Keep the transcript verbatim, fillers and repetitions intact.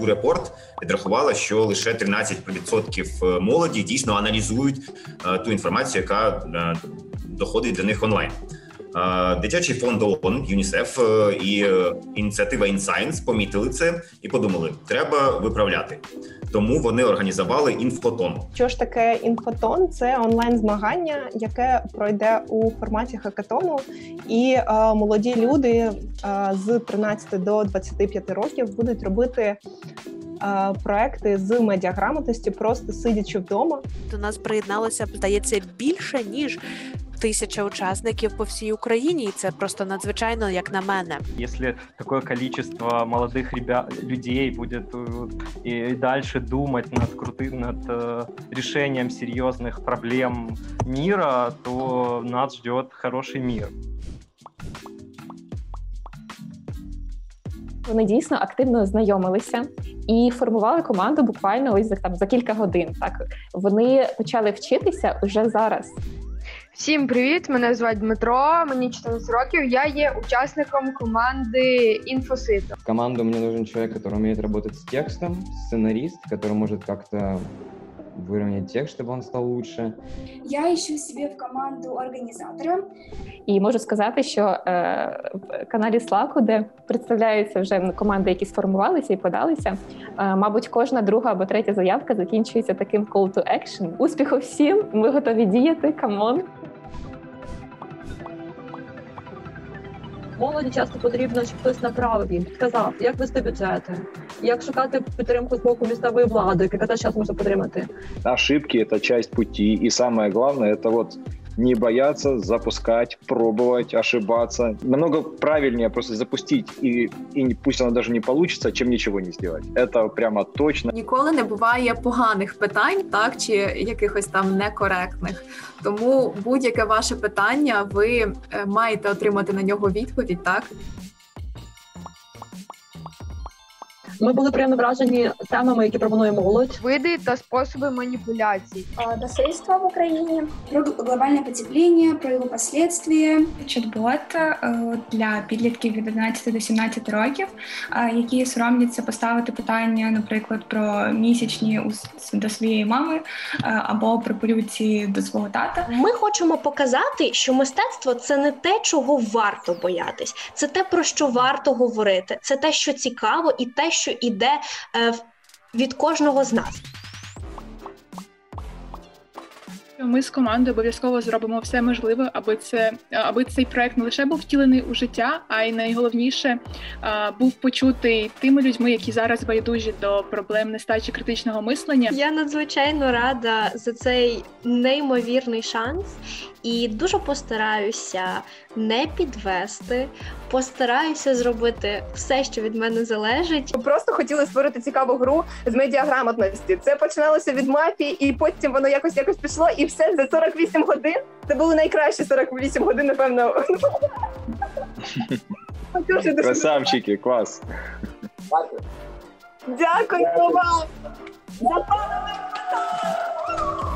Pew Report підрахувала, що лише тринадцять відсотків молоді дійсно аналізують ту інформацію, яка доходить до них онлайн. Дитячий фонд ООН, ЮНІСЕФ і ініціатива InScience помітили це і подумали, треба виправляти. Тому вони організували інфотон. Що ж таке інфотон? Це онлайн-змагання, яке пройде у форматі хакатону. І е, молоді люди е, з тринадцяти до двадцяти п'яти років будуть робити е, проекти з медіаграмотності, просто сидячи вдома. До нас приєдналося, здається, більше, ніж тисяча учасників по всій Україні, і це просто надзвичайно, як на мене. Якщо таке кількість молодих ребят, людей буде і далі думати над крутим, над uh, рішенням серйозних проблем мира, то нас чекає хороший мир. Вони дійсно активно знайомилися і формували команду буквально ось за, там, за кілька годин. Так. Вони почали вчитися вже зараз. Всім привіт! Мене звати Дмитро, мені чотирнадцять років, я є учасником команди Інфосито. В команду мне нужен человек, который умеет работать с текстом, сценарист, который может как-то выровнять текст, чтобы он стал лучше. Я ищу себе в команду организатора. І можу сказати, що е, в каналі Slack, де представляються вже команди, які сформувалися і подалися, е, мабуть, кожна друга або третя заявка закінчується таким call to action. Успіху всім! Ми готові діяти, камон! Молоді часто потрібно, щоб хтось направив їм, підказав, як вести бюджети, як шукати підтримку з боку місцевої влади, яка теж зараз може підтримати. Ошибки – это часть пути, и самое главное – это вот не бояться запускать, пробовать, ошибаться. Намного правильнее просто запустить, и, и пусть оно даже не получится, чем ничего не сделать. Это прямо точно. Ніколи не буває поганих питань, так, чи якихось там некоректних. Тому будь-яке ваше питання, ви маєте отримати на нього відповідь, так? Ми були приємно вражені темами, які пропонує молодь. Види та способи маніпуляцій. Насильство в Україні, про глобальне потепління, про його последствия. Чат-бот для підлітків від одинадцяти до сімнадцяти років, які соромляться поставити питання, наприклад, про місячні до своєї мами або про полюції до свого тата. Ми хочемо показати, що мистецтво – це не те, чого варто боятись. Це те, про що варто говорити. Це те, що цікаво, і те, що іде е, від кожного з нас. Ми з командою обов'язково зробимо все можливе, аби це, аби цей проект не лише був втілений у життя, а й найголовніше був почутий тими людьми, які зараз байдужі до проблем нестачі критичного мислення. Я надзвичайно рада за цей неймовірний шанс і дуже постараюся не підвести, постараюся зробити все, що від мене залежить. Просто хотіли створити цікаву гру з медіаграмотності. Це починалося від мафії, і потім воно якось якось пішло, і все за сорок вісім годин. Це були найкращі сорок вісім годин, напевно. Красавчики, клас. Дякую вам! Запалили!